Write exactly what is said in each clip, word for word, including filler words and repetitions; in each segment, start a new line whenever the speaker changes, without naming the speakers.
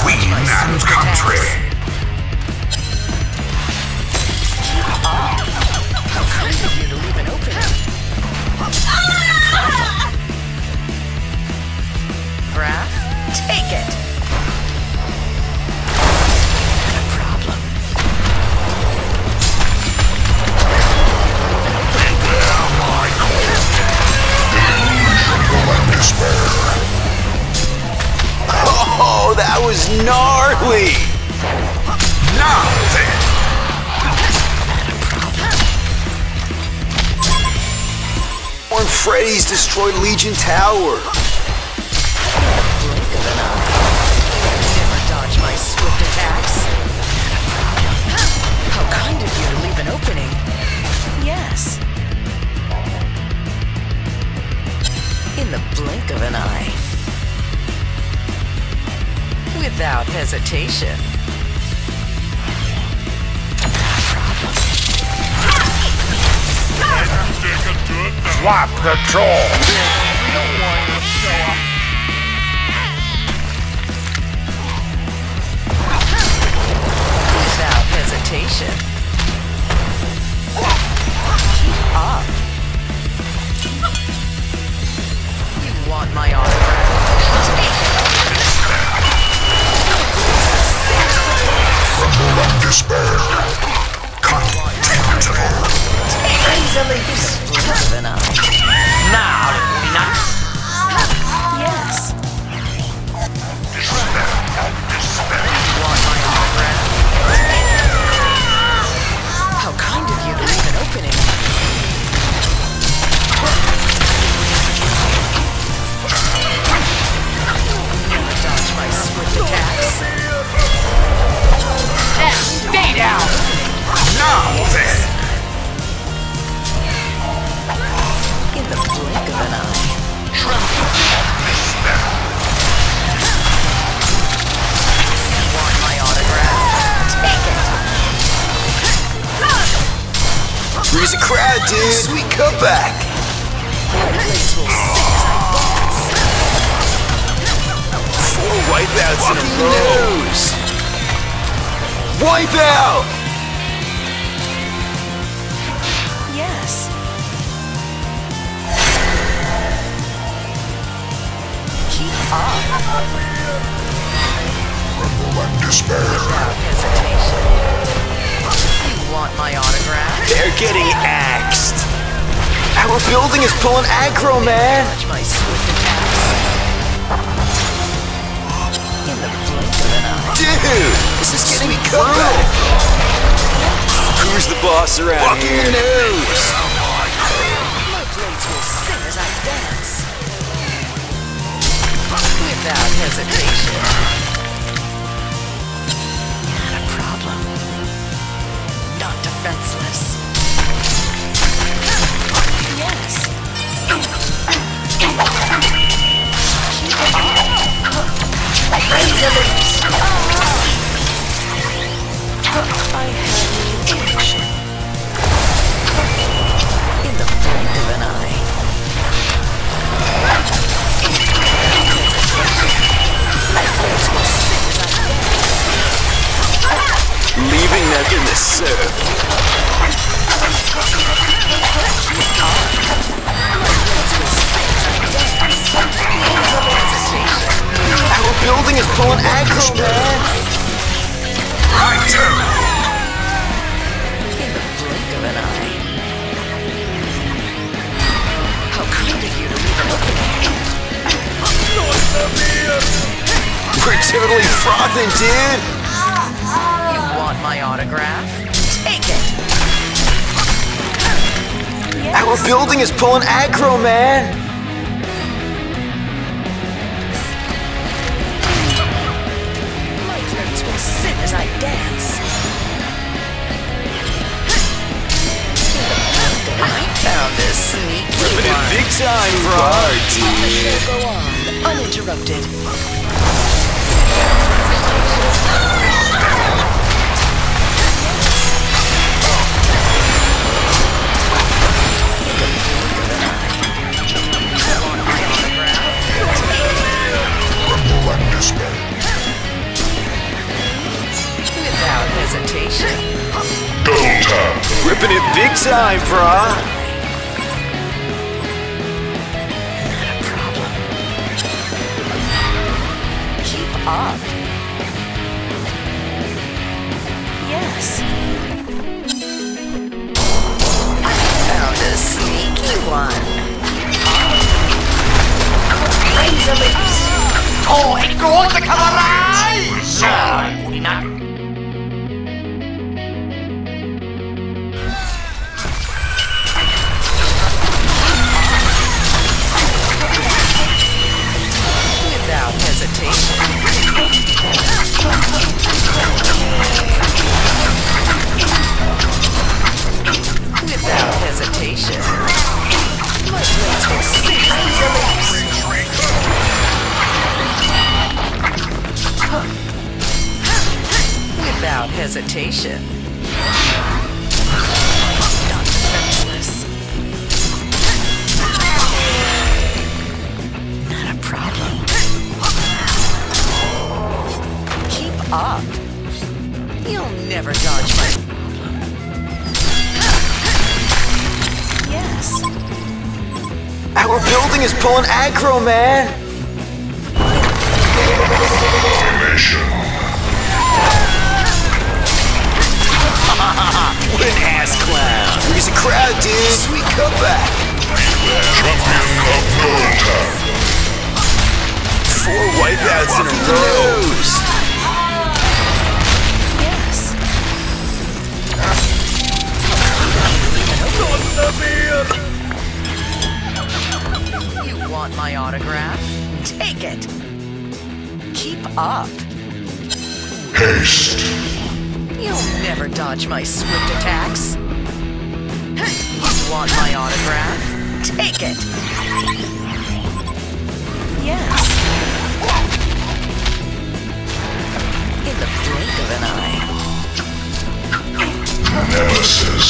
queen and country.
How kind of you to leave an opening. Graph, take it. Not a problem.
Beware my call. Illusion and despair.
Oh, that was gnarly!
Now then.
When Freddy's destroyed Legion Tower.
Blink of an eye. Never dodge my swift attacks. How kind of you to leave an opening. Yes. In the blink of an eye. Without hesitation.
Swap the troll.
Without hesitation. Keep up. You want my autograph?
Tremble and despair. Contemptible.
Easily blink of an eye.
Now, nuts.
Yes.
Despair and despair.
You want my autograph? How kind of you to leave an opening. Never dodge my swift attacks.
Stay down.
Now then.
In the blink of an eye.
Tremble and despair.
You want my autograph? Take it.
Freeze a crowd, dude. Sweet comeback.
My legs will sing as I dance.
Four wipeouts in a row. Wipeout!
Yes. Keep up.
Tremble and despair.
Without hesitation. You want my autograph?
They're getting axed. Our building is pulling aggro, man.
Dodge my swift attacks. In the blink of an eye.
Dude, this is getting me comeback. Who's the boss around here? Who knows?
My blades will sing as I dance. Without hesitation. Not a problem. Not defenseless. Yes. Raise a lips. I have the action. In the blink of an eye. My blades will sing as I dance.
Leaving them in the surf. Our building is pulling aggro, man.
Right.
In the blink of an eye. How kind of you to leave an opening.
We're totally frothing, dude.
You want my autograph? Take it.
Our building is pulling aggro, man.
My blades will sing as I dance. I found this sneaky
Living in
one.
big time, bro.
The show go on, uninterrupted.
Tremble and despair.
Flipping it big time, brah.
Not a problem. Keep up. Yes. I found a sneaky one. Razor lips.
โอ้ไอ้โกรธจะทำอะไรน่ากูนี่นะ
Without hesitation. Without hesitation. My blades will sing razor lips. Without hesitation. Not defenseless. Not a problem. Keep up. You'll never dodge my problem. Yes.
Our building is pulling aggro, man.
Formation.
What an ass clown. He's a crowd, dude. Sweet comeback.
Champion of Militech.
Four wipeouts in a row.
Yes. You want my autograph? Take it. Keep up.
Haste.
You'll never dodge my swift attacks. You want my autograph? Take it. Yes. In the blink of an eye.
Nemesis.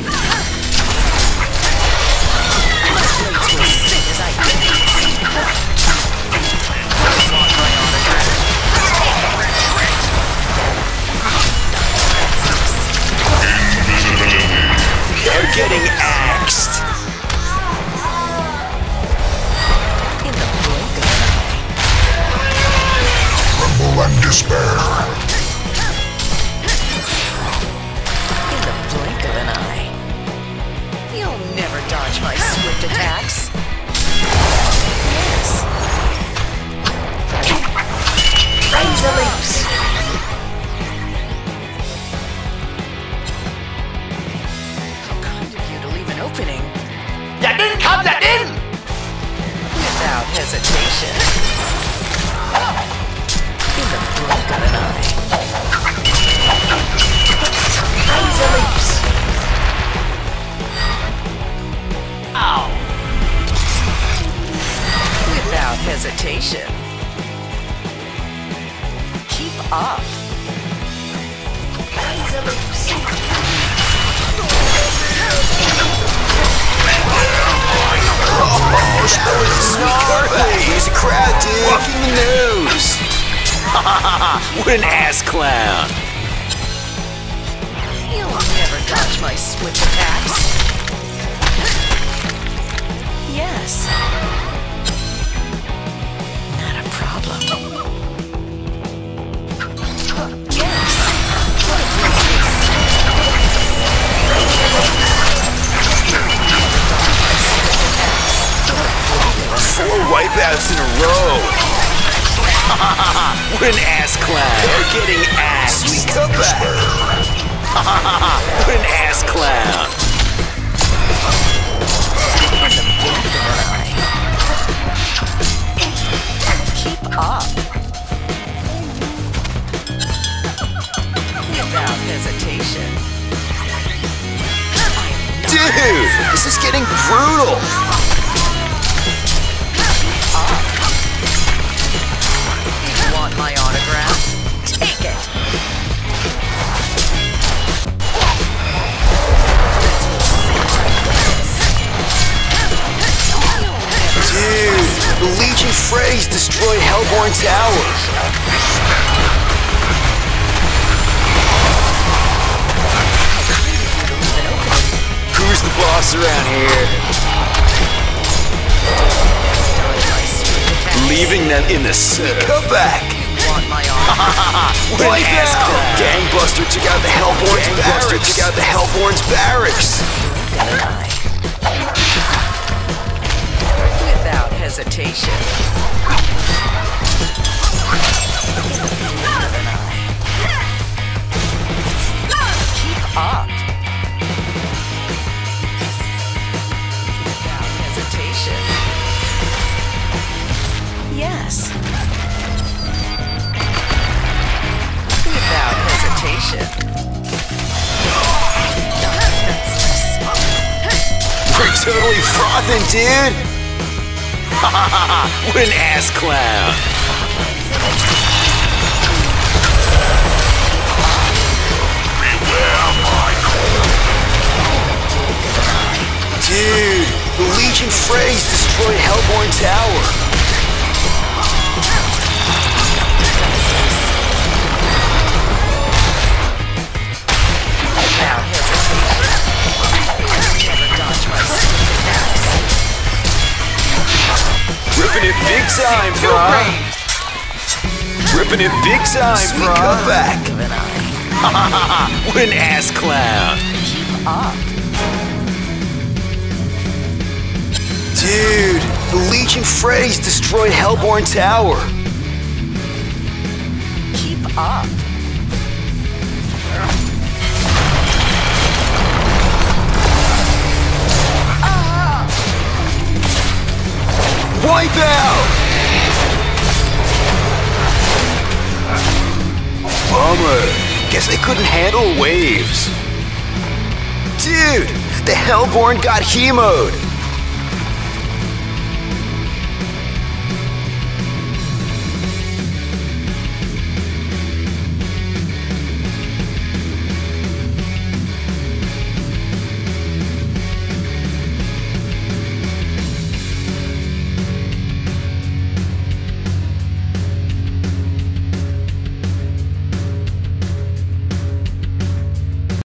My blades will sing as I dance. You want my autograph?
They're getting axed.
In the blink of an eye.
Tremble and despair.
In the blink of an eye. You'll never dodge my swift attacks. Yes. Razor lips. How kind of you to leave an opening
อย่าดิ้นครับอย่าดิ้น
without hesitation. In the blink of an eye. Razor lips.
Ow.
Without hesitation. Keep up. Razor lips.
He's a crowd, dude. Fucking the nose. What an ass clown.
You'll never dodge my swift attacks. Yes. Not a problem. Yes.
Four wipeouts in a row. What an ass clown. They're getting axed. Sweet comeback. What an ass clown.
In the blink of an eye. Keep up. Without hesitation.
Dude, this is getting brutal.
You want my autograph? Take it.
Dude, the Legion Freys destroyed Hellborn Tower. boss around here. Leaving them in the surf. Come back!
Want my autograph?
What an ass clown. Gangbuster took out the Hellborn's barracks. Took out the Hellborn's barracks.
Without hesitation. Keep up. Without hesitation. Yes. Without hesitation.
We're totally frothing, dude. What an ass clown. Dude, the Legion Freys destroyed Hellborn Tower.
Without hesitation. Never dodge my swift attacks.
Ripping it big time, bro. Ripping it big time, bro. Come back. What an ass clown.
Keep up.
Dude, the Legion Freys destroyed Hellborn Tower.
Keep up.
Wipe out! Bummer. Guess they couldn't handle waves. Dude, the Hellborn got He-mode.